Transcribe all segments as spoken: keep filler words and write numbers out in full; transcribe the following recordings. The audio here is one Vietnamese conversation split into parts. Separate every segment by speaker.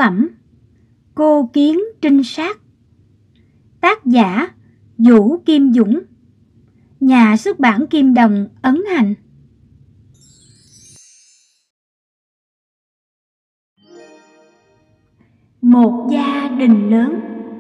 Speaker 1: phẩm Cô Kiến Trinh Sát. Tác giả Vũ Kim Dũng. Nhà xuất bản Kim Đồng, Ấn Hành. Một gia đình lớn.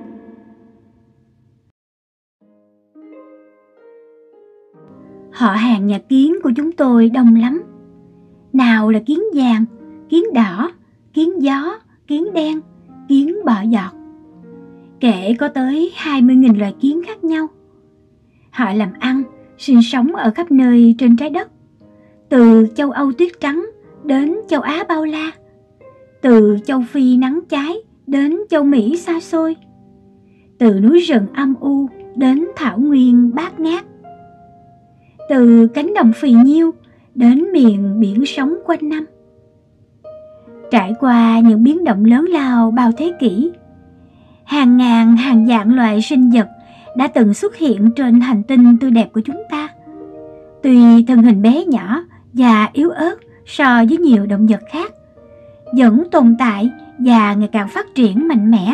Speaker 1: Họ hàng nhà Kiến của chúng tôi đông lắm. Nào là kiến vàng, kiến đỏ, kiến gió, kiến đen, kiến bọ giọt. Kể có tới hai mươi nghìn loài kiến khác nhau. Họ làm ăn, sinh sống ở khắp nơi trên trái đất. Từ châu Âu tuyết trắng đến châu Á bao la. Từ châu Phi nắng cháy đến châu Mỹ xa xôi. Từ núi rừng âm u đến thảo nguyên bát ngát. Từ cánh đồng phì nhiêu đến miền biển sống quanh năm. Trải qua những biến động lớn lao bao thế kỷ, hàng ngàn hàng vạn loài sinh vật đã từng xuất hiện trên hành tinh tươi đẹp của chúng ta. Tuy thân hình bé nhỏ và yếu ớt so với nhiều động vật khác, vẫn tồn tại và ngày càng phát triển mạnh mẽ.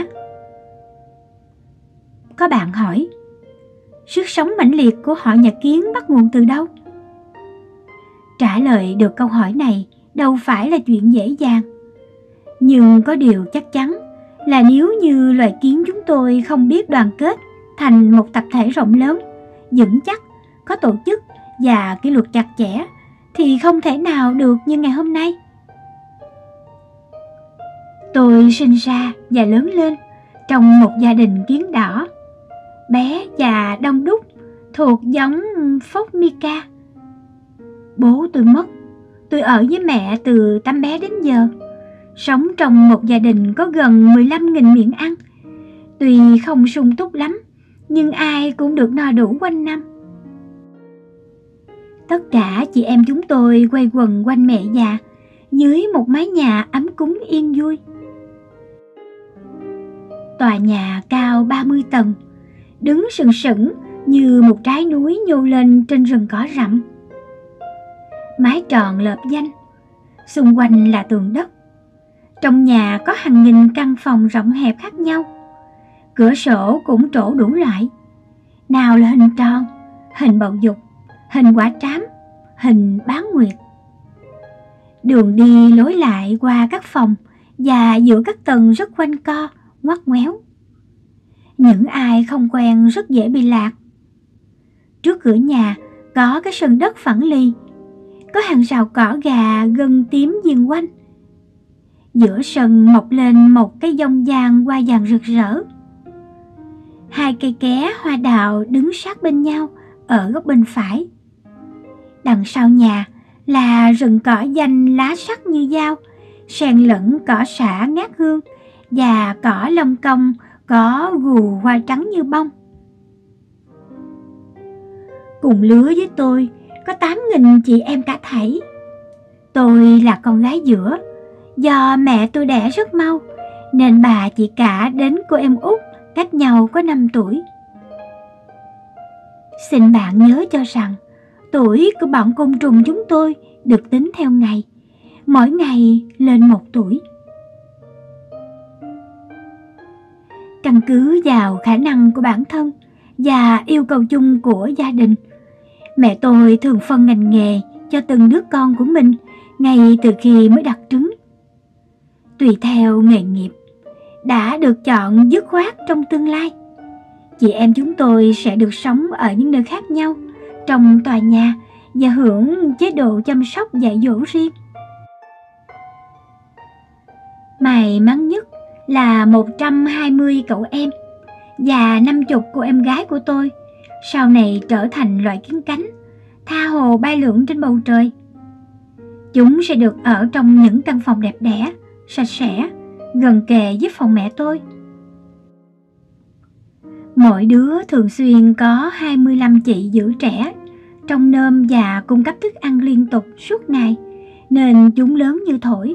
Speaker 1: Có bạn hỏi, sức sống mãnh liệt của họ nhà Kiến bắt nguồn từ đâu? Trả lời được câu hỏi này đâu phải là chuyện dễ dàng. Nhưng có điều chắc chắn là nếu như loài kiến chúng tôi không biết đoàn kết thành một tập thể rộng lớn, vững chắc, có tổ chức và kỷ luật chặt chẽ, thì không thể nào được như ngày hôm nay. Tôi sinh ra và lớn lên trong một gia đình kiến đỏ, bé và đông đúc, thuộc giống Formica. Bố tôi mất, tôi ở với mẹ từ tấm bé đến giờ, sống trong một gia đình có gần mười lăm nghìn miệng ăn. Tuy không sung túc lắm, nhưng ai cũng được no đủ quanh năm. Tất cả chị em chúng tôi quay quần quanh mẹ già, dưới một mái nhà ấm cúng yên vui. Tòa nhà cao ba mươi tầng, đứng sừng sững như một trái núi nhô lên trên rừng cỏ rậm. Mái tròn lợp danh, xung quanh là tường đất. Trong nhà có hàng nghìn căn phòng rộng hẹp khác nhau. Cửa sổ cũng trổ đủ loại. Nào là hình tròn, hình bầu dục, hình quả trám, hình bán nguyệt. Đường đi lối lại qua các phòng và giữa các tầng rất quanh co, ngoắt ngoéo. Những ai không quen rất dễ bị lạc. Trước cửa nhà có cái sân đất phẳng lì, có hàng rào cỏ gà gân tím viền quanh. Giữa sân mọc lên một cái dông vàng hoa vàng rực rỡ. Hai cây ké hoa đào đứng sát bên nhau ở góc bên phải. Đằng sau nhà là rừng cỏ danh lá sắc như dao, xen lẫn cỏ sả ngát hương và cỏ lông công có gù hoa trắng như bông. Cùng lứa với tôi có tám nghìn chị em cả thảy. Tôi là con gái giữa. Do mẹ tôi đẻ rất mau, nên bà chị cả đến cô em út cách nhau có năm tuổi. Xin bạn nhớ cho rằng, tuổi của bọn côn trùng chúng tôi được tính theo ngày, mỗi ngày lên một tuổi. Căn cứ vào khả năng của bản thân và yêu cầu chung của gia đình, mẹ tôi thường phân ngành nghề cho từng đứa con của mình ngay từ khi mới đặt trứng. Tùy theo nghề nghiệp đã được chọn dứt khoát trong tương lai, chị em chúng tôi sẽ được sống ở những nơi khác nhau trong tòa nhà và hưởng chế độ chăm sóc dạy dỗ riêng. May mắn nhất là một trăm hai mươi cậu em và năm mươi cô em gái của tôi sau này trở thành loài kiến cánh, tha hồ bay lượn trên bầu trời. Chúng sẽ được ở trong những căn phòng đẹp đẽ, sạch sẽ, gần kề với phòng mẹ tôi. Mỗi đứa thường xuyên có hai mươi lăm chị giữ trẻ, trông nom và cung cấp thức ăn liên tục suốt ngày, nên chúng lớn như thổi.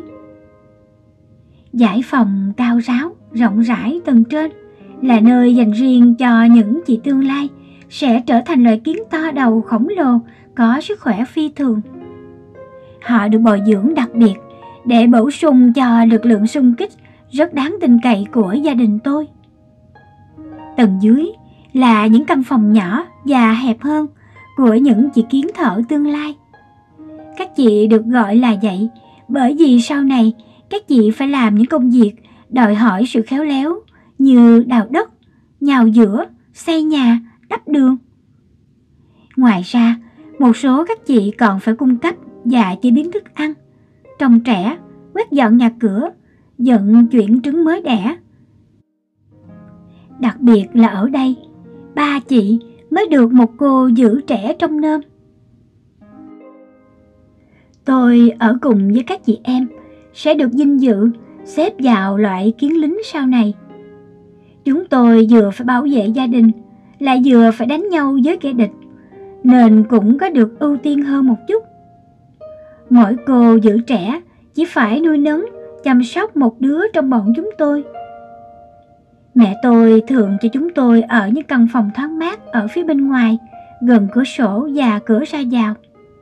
Speaker 1: Dãy phòng cao ráo, rộng rãi tầng trên là nơi dành riêng cho những chị tương lai sẽ trở thành loài kiến to đầu khổng lồ, có sức khỏe phi thường. Họ được bồi dưỡng đặc biệt để bổ sung cho lực lượng xung kích rất đáng tin cậy của gia đình tôi. Tầng dưới là những căn phòng nhỏ và hẹp hơn của những chị kiến thợ tương lai. Các chị được gọi là vậy bởi vì sau này các chị phải làm những công việc đòi hỏi sự khéo léo như đào đất, nhào giữa, xây nhà, đắp đường. Ngoài ra, một số các chị còn phải cung cấp và chế biến thức ăn, trông trẻ, quét dọn nhà cửa, vận chuyển trứng mới đẻ. Đặc biệt là ở đây, ba chị mới được một cô giữ trẻ trông nom. Tôi ở cùng với các chị em sẽ được vinh dự xếp vào loại kiến lính sau này. Chúng tôi vừa phải bảo vệ gia đình, lại vừa phải đánh nhau với kẻ địch, nên cũng có được ưu tiên hơn một chút. Mỗi cô giữ trẻ chỉ phải nuôi nấng, chăm sóc một đứa trong bọn chúng tôi. Mẹ tôi thường cho chúng tôi ở những căn phòng thoáng mát ở phía bên ngoài, gần cửa sổ và cửa ra vào.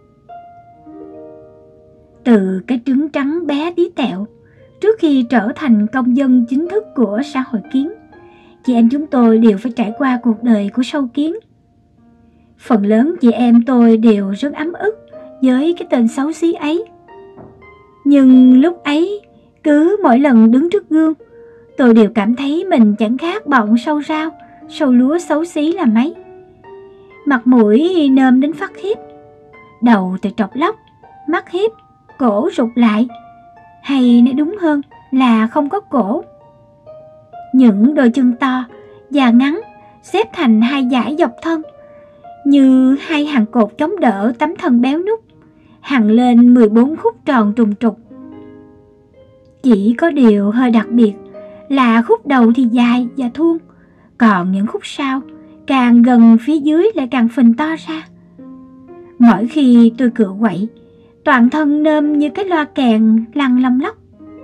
Speaker 1: Từ cái trứng trắng bé tí tẹo, trước khi trở thành công dân chính thức của xã hội kiến, chị em chúng tôi đều phải trải qua cuộc đời của sâu kiến. Phần lớn chị em tôi đều rất ấm ức với cái tên xấu xí ấy. Nhưng lúc ấy, cứ mỗi lần đứng trước gương, tôi đều cảm thấy mình chẳng khác bọn sâu rau, sâu lúa xấu xí là mấy. Mặt mũi nơm đến phát khiếp, đầu thì trọc lóc, mắt hiếp, cổ rụt lại, hay nói đúng hơn là không có cổ. Những đôi chân to và ngắn xếp thành hai dải dọc thân, như hai hàng cột chống đỡ tấm thân béo núc, hằn lên mười bốn khúc tròn trùng trục. Chỉ có điều hơi đặc biệt là khúc đầu thì dài và thuôn, còn những khúc sau càng gần phía dưới lại càng phình to ra. Mỗi khi tôi cựa quậy, toàn thân nơm như cái loa kèn lăn lông lóc.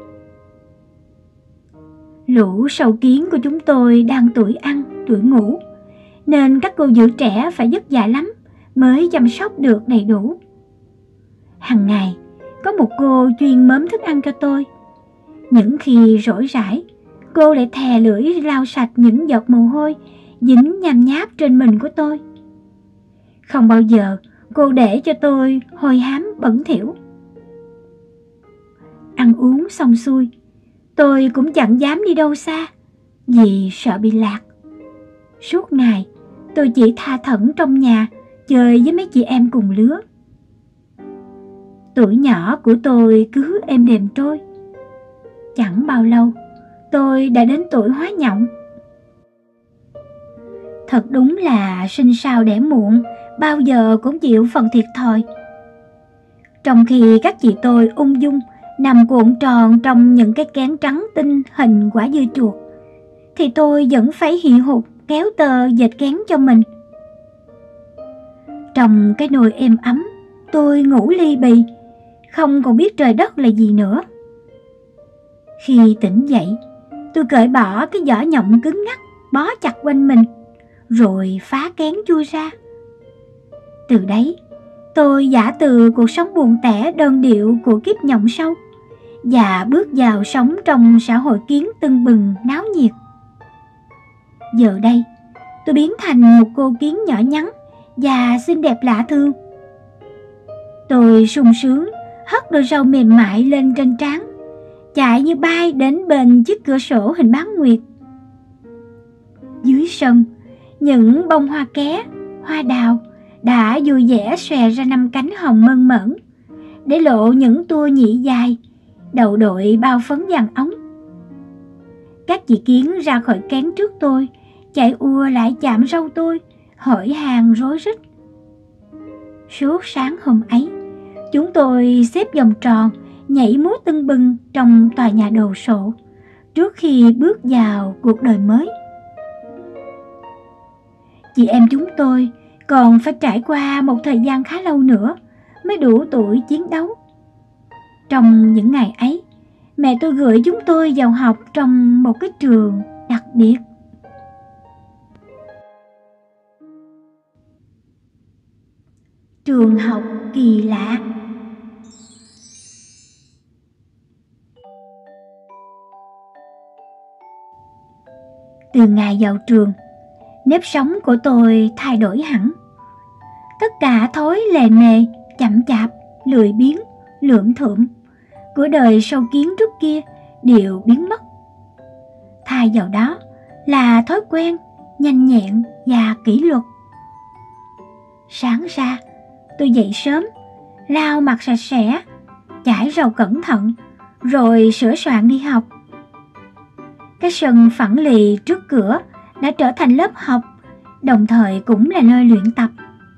Speaker 1: Lũ sâu kiến của chúng tôi đang tuổi ăn, tuổi ngủ, nên các cô giữ trẻ phải vất vả lắm mới chăm sóc được đầy đủ. Hằng ngày, có một cô chuyên mớm thức ăn cho tôi. Những khi rỗi rãi, cô lại thè lưỡi lau sạch những giọt mồ hôi dính nham nháp trên mình của tôi. Không bao giờ cô để cho tôi hôi hám bẩn thỉu. Ăn uống xong xuôi, tôi cũng chẳng dám đi đâu xa vì sợ bị lạc. Suốt ngày, tôi chỉ tha thẩn trong nhà chơi với mấy chị em cùng lứa. Tuổi nhỏ của tôi cứ êm đềm trôi. Chẳng bao lâu, tôi đã đến tuổi hóa nhộng. Thật đúng là sinh sao đẻ muộn, bao giờ cũng chịu phần thiệt thòi. Trong khi các chị tôi ung dung nằm cuộn tròn trong những cái kén trắng tinh hình quả dưa chuột, thì tôi vẫn phải hì hục kéo tơ dệt kén cho mình. Trong cái nồi êm ấm, tôi ngủ li bì, không còn biết trời đất là gì nữa. Khi tỉnh dậy, tôi cởi bỏ cái vỏ nhộng cứng ngắc bó chặt quanh mình, rồi phá kén chui ra. Từ đấy, tôi giả từ cuộc sống buồn tẻ đơn điệu của kiếp nhộng sâu và bước vào sống trong xã hội kiến tưng bừng náo nhiệt. Giờ đây, tôi biến thành một cô kiến nhỏ nhắn và xinh đẹp lạ thường. Tôi sung sướng hất đôi râu mềm mại lên trên trán, chạy như bay đến bên chiếc cửa sổ hình bán nguyệt. Dưới sân, những bông hoa ké, hoa đào đã vui vẻ xòe ra năm cánh hồng mơn mởn, để lộ những tua nhị dài, đầu đội bao phấn vàng óng. Các chị kiến ra khỏi kén trước tôi, chạy ùa lại chạm râu tôi, hỏi han rối rít. Suốt sáng hôm ấy, chúng tôi xếp vòng tròn, nhảy múa tưng bừng trong tòa nhà đồ sộ, trước khi bước vào cuộc đời mới. Chị em chúng tôi còn phải trải qua một thời gian khá lâu nữa mới đủ tuổi chiến đấu. Trong những ngày ấy, mẹ tôi gửi chúng tôi vào học trong một cái trường đặc biệt. Trường học kỳ lạ. Từ ngày vào trường, nếp sống của tôi thay đổi hẳn. Tất cả thói lề mề, chậm chạp, lười biếng, lượm thượm của đời sâu kiến trước kia đều biến mất. Thay vào đó là thói quen, nhanh nhẹn và kỷ luật. Sáng ra, tôi dậy sớm, lau mặt sạch sẽ, chải rau cẩn thận, rồi sửa soạn đi học. Cái sân phẳng lì trước cửa đã trở thành lớp học, đồng thời cũng là nơi luyện tập.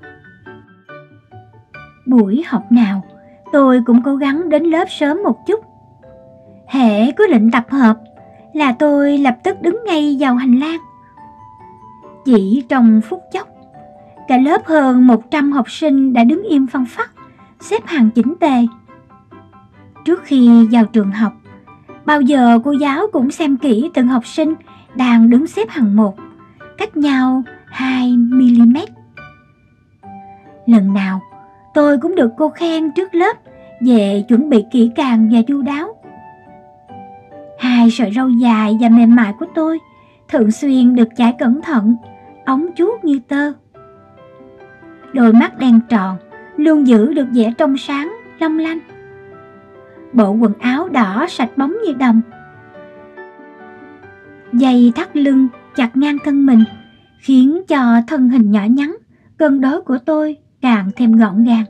Speaker 1: Buổi học nào, tôi cũng cố gắng đến lớp sớm một chút. Hễ có lệnh tập hợp là tôi lập tức đứng ngay vào hành lang. Chỉ trong phút chốc, cả lớp hơn một trăm học sinh đã đứng im phăng phắc, xếp hàng chỉnh tề. Trước khi vào trường học, bao giờ cô giáo cũng xem kỹ từng học sinh đang đứng xếp hàng một, cách nhau hai mi-li-mét. Lần nào, tôi cũng được cô khen trước lớp về chuẩn bị kỹ càng và chu đáo. Hai sợi râu dài và mềm mại của tôi thường xuyên được chải cẩn thận, óng chuốt như tơ. Đôi mắt đen tròn luôn giữ được vẻ trong sáng, long lanh. Bộ quần áo đỏ sạch bóng như đồng. Dây thắt lưng chặt ngang thân mình khiến cho thân hình nhỏ nhắn, cân đối của tôi càng thêm gọn gàng.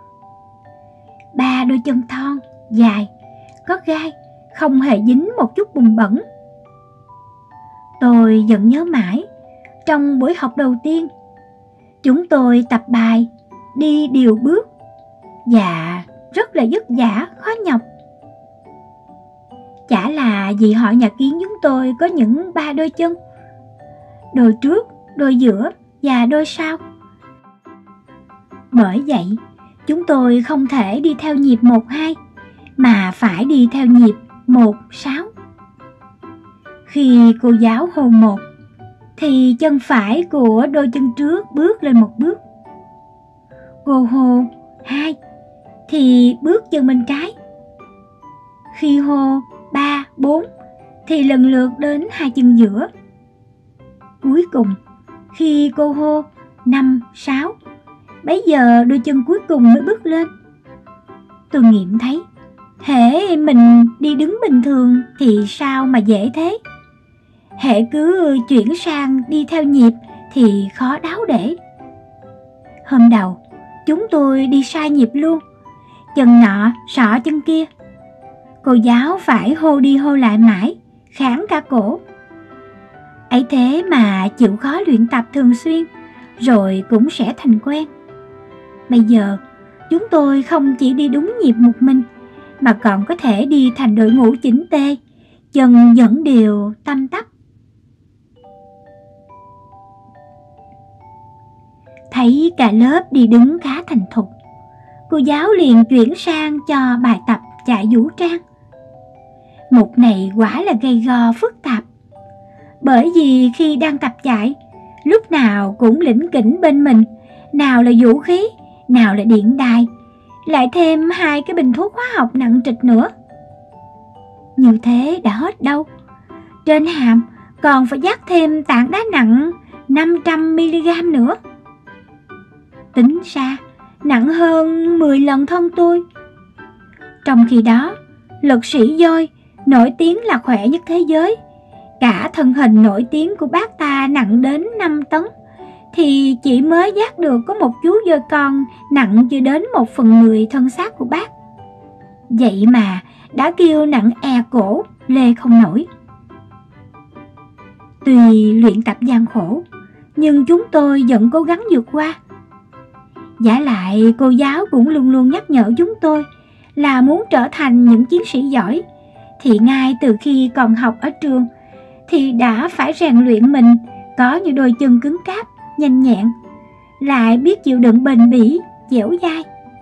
Speaker 1: Ba đôi chân thon, dài, có gai, không hề dính một chút bùn bẩn. Tôi vẫn nhớ mãi, trong buổi học đầu tiên, chúng tôi tập bài đi điều bước và rất là vất vả, khó nhọc. Chả là vì họ nhà kiến chúng tôi có những ba đôi chân, đôi trước, đôi giữa và đôi sau. Bởi vậy, chúng tôi không thể đi theo nhịp một hai, mà phải đi theo nhịp một sáu. Khi cô giáo hô một, thì chân phải của đôi chân trước bước lên một bước. Cô hô hai, thì bước chân bên trái. Khi hô ba, bốn, thì lần lượt đến hai chân giữa. Cuối cùng, khi cô hô năm, sáu, bấy giờ đôi chân cuối cùng mới bước lên. Tôi nghiệm thấy, hễ mình đi đứng bình thường thì sao mà dễ thế. Hễ cứ chuyển sang đi theo nhịp thì khó đáo để. Hôm đầu, chúng tôi đi sai nhịp luôn, chân nọ sọ chân kia. Cô giáo phải hô đi hô lại mãi, khản cả cổ. Ấy thế mà chịu khó luyện tập thường xuyên, rồi cũng sẽ thành quen. Bây giờ, chúng tôi không chỉ đi đúng nhịp một mình, mà còn có thể đi thành đội ngũ chỉnh tề, chân vẫn đều tăm tắp. Thấy cả lớp đi đứng khá thành thục, cô giáo liền chuyển sang cho bài tập chạy vũ trang. Mục này quả là gay go phức tạp, bởi vì khi đang tập chạy, lúc nào cũng lỉnh kỉnh bên mình, nào là vũ khí, nào là điện đài, lại thêm hai cái bình thuốc hóa học nặng trịch nữa. Như thế đã hết đâu, trên hàm còn phải vác thêm tảng đá nặng năm trăm mi-li-gam nữa. Tính ra nặng hơn mười lần thân tôi. Trong khi đó, lực sĩ voi nổi tiếng là khỏe nhất thế giới, cả thân hình nổi tiếng của bác ta nặng đến năm tấn, thì chỉ mới vác được có một chú voi con nặng chưa đến một phần mười thân xác của bác. Vậy mà đã kêu nặng e cổ, lê không nổi. Tuy luyện tập gian khổ, nhưng chúng tôi vẫn cố gắng vượt qua. Vả lại cô giáo cũng luôn luôn nhắc nhở chúng tôi là muốn trở thành những chiến sĩ giỏi, thì ngay từ khi còn học ở trường thì đã phải rèn luyện mình có những đôi chân cứng cáp, nhanh nhẹn, lại biết chịu đựng bền bỉ, dẻo dai.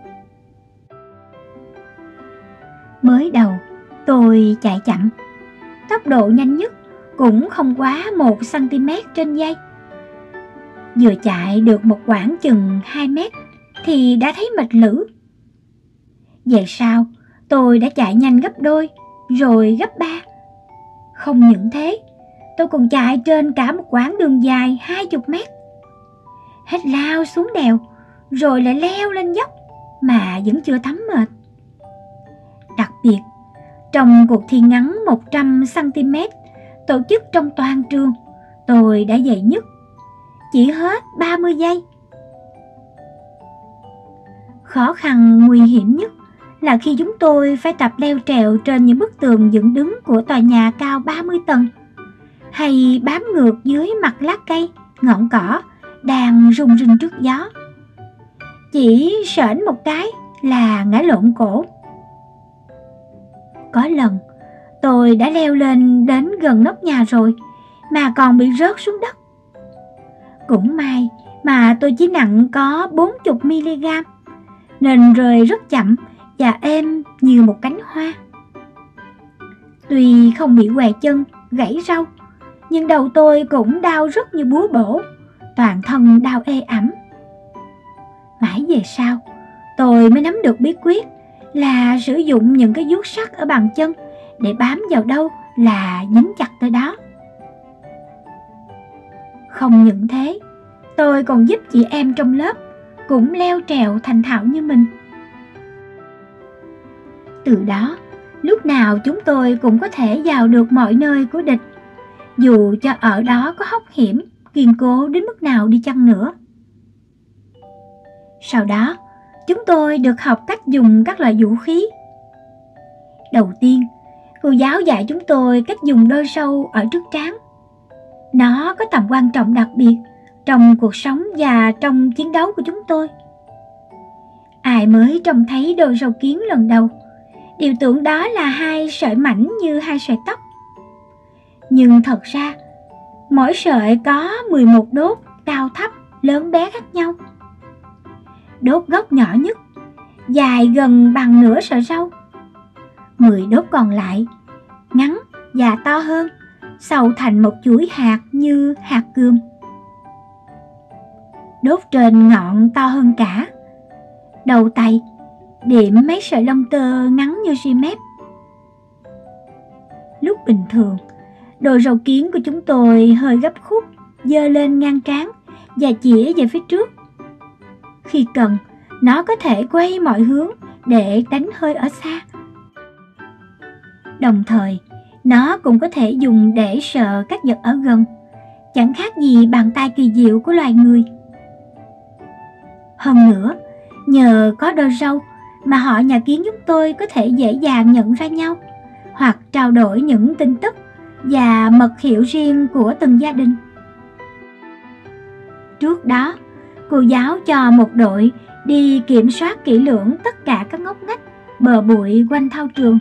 Speaker 1: Mới đầu tôi chạy chậm, tốc độ nhanh nhất cũng không quá một xăng-ti-mét trên giây. Vừa chạy được một quãng chừng hai mét thì đã thấy mệt lử. Về sau, tôi đã chạy nhanh gấp đôi, rồi gấp ba. Không những thế, tôi còn chạy trên cả một quãng đường dài hai chục mét. Hết lao xuống đèo, rồi lại leo lên dốc mà vẫn chưa thấm mệt. Đặc biệt, trong cuộc thi ngắn một trăm xăng ti mét tổ chức trong toàn trường, tôi đã dậy nhất, chỉ hết ba mươi giây. Khó khăn nguy hiểm nhất là khi chúng tôi phải tập leo trèo trên những bức tường dựng đứng của tòa nhà cao ba mươi tầng, hay bám ngược dưới mặt lá cây, ngọn cỏ đang rung rinh trước gió. Chỉ sởn một cái là ngã lộn cổ. Có lần tôi đã leo lên đến gần nóc nhà rồi mà còn bị rớt xuống đất. Cũng may mà tôi chỉ nặng có bốn mươi mi li gam nên rơi rất chậm và êm như một cánh hoa. Tuy không bị què chân, gãy râu, nhưng đầu tôi cũng đau rất như búa bổ, toàn thân đau ê ẩm. Mãi về sau, tôi mới nắm được bí quyết là sử dụng những cái vuốt sắt ở bàn chân để bám vào đâu là dính chặt tới đó. Không những thế, tôi còn giúp chị em trong lớp cũng leo trèo thành thạo như mình. Từ đó, lúc nào chúng tôi cũng có thể vào được mọi nơi của địch, dù cho ở đó có hốc hiểm, kiên cố đến mức nào đi chăng nữa. Sau đó, chúng tôi được học cách dùng các loại vũ khí. Đầu tiên, cô giáo dạy chúng tôi cách dùng đôi sâu ở trước trán. Nó có tầm quan trọng đặc biệt trong cuộc sống và trong chiến đấu của chúng tôi. Ai mới trông thấy đôi sâu kiến lần đầu đều tưởng đó là hai sợi mảnh như hai sợi tóc. Nhưng thật ra, mỗi sợi có mười một đốt cao thấp, lớn bé khác nhau. Đốt gốc nhỏ nhất, dài gần bằng nửa sợi râu. mười đốt còn lại, ngắn và to hơn, xầu thành một chuỗi hạt như hạt cườm. Đốt trên ngọn to hơn cả. Đầu tay điểm mấy sợi lông tơ ngắn như ri mép. Lúc bình thường, đôi râu kiến của chúng tôi hơi gấp khúc, giơ lên ngang trán và chĩa về phía trước. Khi cần, nó có thể quay mọi hướng để đánh hơi ở xa. Đồng thời, nó cũng có thể dùng để sờ các vật ở gần, chẳng khác gì bàn tay kỳ diệu của loài người. Hơn nữa, nhờ có đôi râu mà họ nhà kiến chúng tôi có thể dễ dàng nhận ra nhau, hoặc trao đổi những tin tức và mật hiệu riêng của từng gia đình. Trước đó, cô giáo cho một đội đi kiểm soát kỹ lưỡng tất cả các ngóc ngách, bờ bụi quanh thao trường.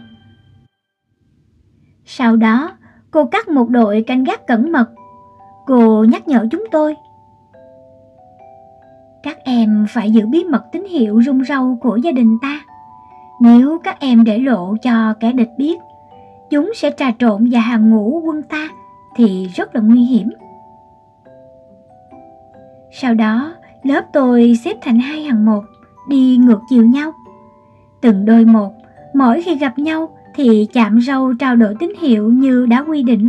Speaker 1: Sau đó, cô cắt một đội canh gác cẩn mật. Cô nhắc nhở chúng tôi: các em phải giữ bí mật tín hiệu rung râu của gia đình ta. Nếu các em để lộ cho kẻ địch biết, chúng sẽ trà trộn vào hàng ngũ quân ta thì rất là nguy hiểm. Sau đó, lớp tôi xếp thành hai hàng một, đi ngược chiều nhau. Từng đôi một, mỗi khi gặp nhau thì chạm râu trao đổi tín hiệu như đã quy định.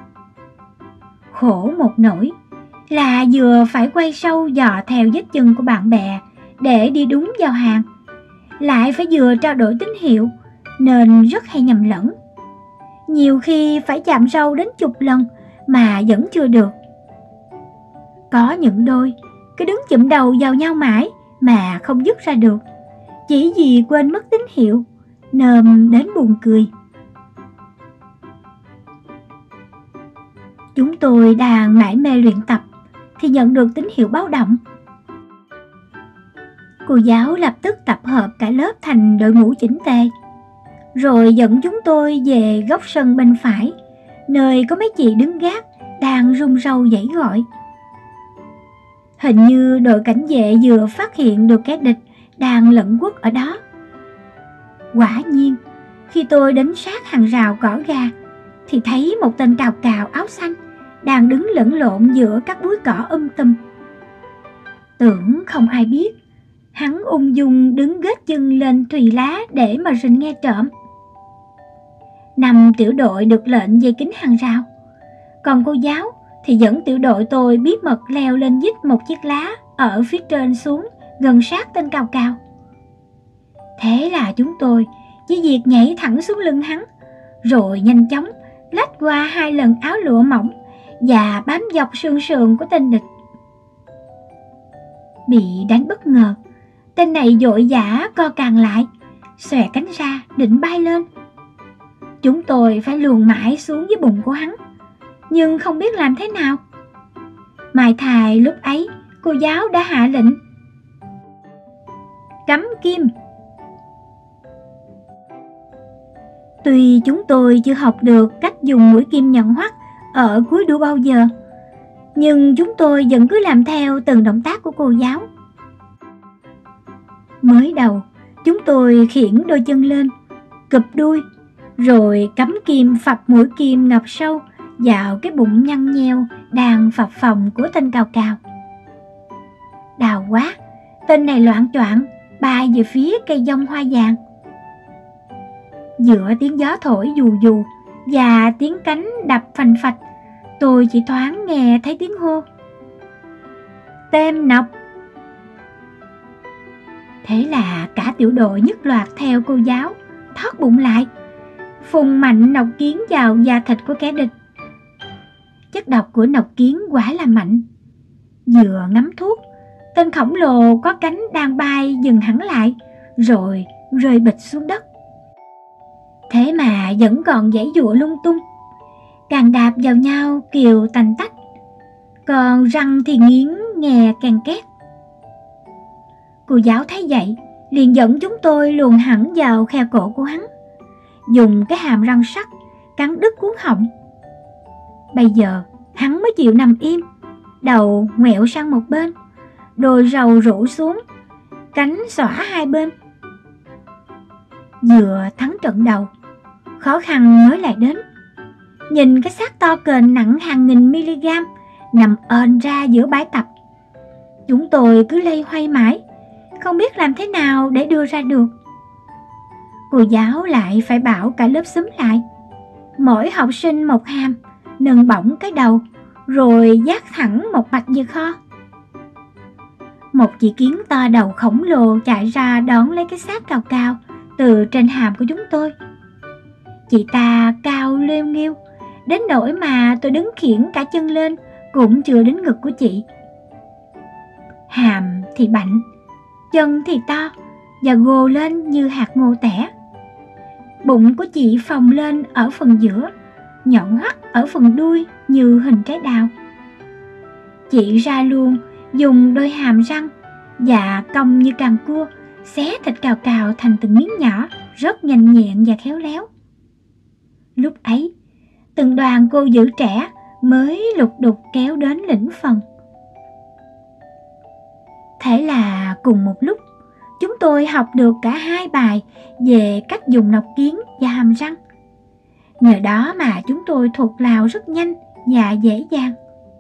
Speaker 1: Khổ một nỗi là vừa phải quay sâu dò theo vết chân của bạn bè để đi đúng vào hàng, lại phải vừa trao đổi tín hiệu nên rất hay nhầm lẫn. Nhiều khi phải chạm râu đến chục lần mà vẫn chưa được. Có những đôi cứ đứng chụm đầu vào nhau mãi mà không dứt ra được, chỉ vì quên mất tín hiệu, nơm đến buồn cười. Chúng tôi đang mải mê luyện tập thì nhận được tín hiệu báo động. Cô giáo lập tức tập hợp cả lớp thành đội ngũ chỉnh tề, rồi dẫn chúng tôi về góc sân bên phải, nơi có mấy chị đứng gác đang rung râu giãy gọi. Hình như đội cảnh vệ vừa phát hiện được kẻ địch đang lẩn quất ở đó. Quả nhiên, khi tôi đến sát hàng rào cỏ gà thì thấy một tên cào cào áo xanh đang đứng lẫn lộn giữa các búi cỏ um tùm. Tưởng không ai biết, hắn ung dung đứng gết chân lên thùy lá để mà rình nghe trộm. Năm tiểu đội được lệnh dây kín hàng rào, Còn cô giáo thì dẫn tiểu đội tôi bí mật leo lên dít một chiếc lá ở phía trên xuống, gần sát tên Cao Cao. Thế là chúng tôi chỉ việc nhảy thẳng xuống lưng hắn, rồi nhanh chóng lách qua hai lần áo lụa mỏng và bám dọc sườn sườn của tên địch. Bị đánh bất ngờ, tên này vội vã co càng lại, xòe cánh ra định bay lên. Chúng tôi phải luồn mãi xuống dưới bụng của hắn, nhưng không biết làm thế nào. Mai thài lúc ấy cô giáo đã hạ lệnh cắm kim. Tuy chúng tôi chưa học được cách dùng mũi kim nhọn hoắt ở cuối đũa bao giờ, nhưng chúng tôi vẫn cứ làm theo từng động tác của cô giáo. Mới đầu, chúng tôi khiển đôi chân lên, cụp đuôi, rồi cắm kim phập mũi kim ngập sâu vào cái bụng nhăn nheo đang phập phồng của tên Cao Cao. Đau quá, tên này loạng choạng bay về phía cây dông hoa vàng. Giữa tiếng gió thổi dù dù và tiếng cánh đập phành phạch, tôi chỉ thoáng nghe thấy tiếng hô: Tem nọc. Thế là cả tiểu đội nhất loạt theo cô giáo, thót bụng lại, phun mạnh nọc kiến vào da thịt của kẻ địch. Chất độc của nọc kiến quả là mạnh. Vừa ngắm thuốc, tên khổng lồ có cánh đang bay dừng hẳn lại, rồi rơi bịch xuống đất. Thế mà vẫn còn giãy giụa lung tung, càng đạp vào nhau kiều tành tách, còn răng thì nghiến nghe càng két. Cô giáo thấy vậy liền dẫn chúng tôi luồn hẳn vào khe cổ của hắn, dùng cái hàm răng sắt cắn đứt cuống họng. Bây giờ hắn mới chịu nằm im, đầu ngoẹo sang một bên, đôi râu rũ xuống, cánh xõa hai bên. Vừa thắng trận đầu, khó khăn mới lại đến. Nhìn cái xác to kền nặng hàng nghìn mg nằm ờn ra giữa bãi tập, chúng tôi cứ loay hoay mãi, không biết làm thế nào để đưa ra được. Cô giáo lại phải bảo cả lớp xúm lại, mỗi học sinh một hàm, nâng bổng cái đầu, rồi vác thẳng một mạch về kho. Một chị kiến to đầu khổng lồ chạy ra đón lấy cái xác Cao Cao từ trên hàm của chúng tôi. Chị ta cao liêu nghiêu, đến nỗi mà tôi đứng khiển cả chân lên cũng chưa đến ngực của chị. Hàm thì bạnh, chân thì to và gồ lên như hạt ngô tẻ. Bụng của chị phồng lên ở phần giữa, nhọn hoắt ở phần đuôi như hình trái đào. Chị ra luôn dùng đôi hàm răng và cong như càng cua, xé thịt Cao Cao thành từng miếng nhỏ, rất nhanh nhẹn và khéo léo. Lúc ấy, từng đoàn cô giữ trẻ mới lục đục kéo đến lĩnh phần. Thế là cùng một lúc, chúng tôi học được cả hai bài về cách dùng nọc kiến và hàm răng. Nhờ đó mà chúng tôi thuộc lào rất nhanh và dễ dàng.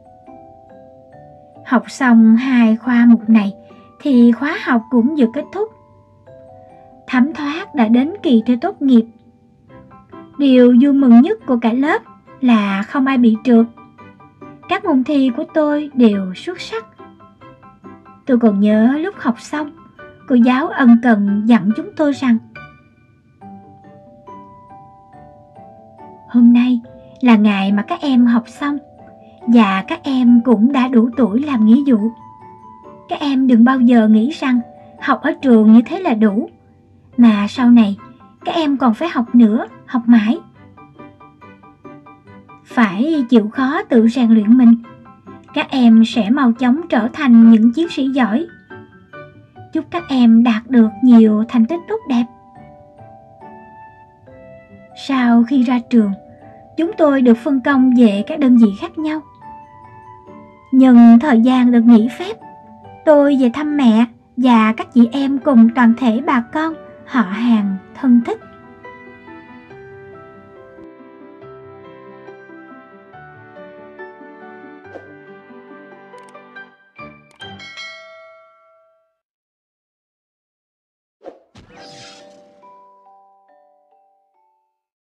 Speaker 1: Học xong hai khoa mục này thì khóa học cũng vừa kết thúc. Thấm thoát đã đến kỳ thi tốt nghiệp. Điều vui mừng nhất của cả lớp là không ai bị trượt. Các môn thi của tôi đều xuất sắc. Tôi còn nhớ lúc học xong, cô giáo ân cần dặn chúng tôi rằng: Hôm nay là ngày mà các em học xong, và các em cũng đã đủ tuổi làm nghĩa vụ. Các em đừng bao giờ nghĩ rằng học ở trường như thế là đủ, mà sau này các em còn phải học nữa, học mãi. Phải chịu khó tự rèn luyện mình, các em sẽ mau chóng trở thành những chiến sĩ giỏi. Chúc các em đạt được nhiều thành tích tốt đẹp. Sau khi ra trường, chúng tôi được phân công về các đơn vị khác nhau. Nhân thời gian được nghỉ phép, tôi về thăm mẹ và các chị em cùng toàn thể bà con, họ hàng, thân thích.